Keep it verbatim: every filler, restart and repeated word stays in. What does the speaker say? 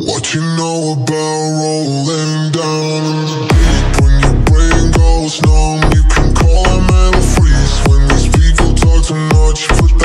What you know about rolling down in the deep? When your brain goes numb, you can call a mental freeze. When these people talk too much, put that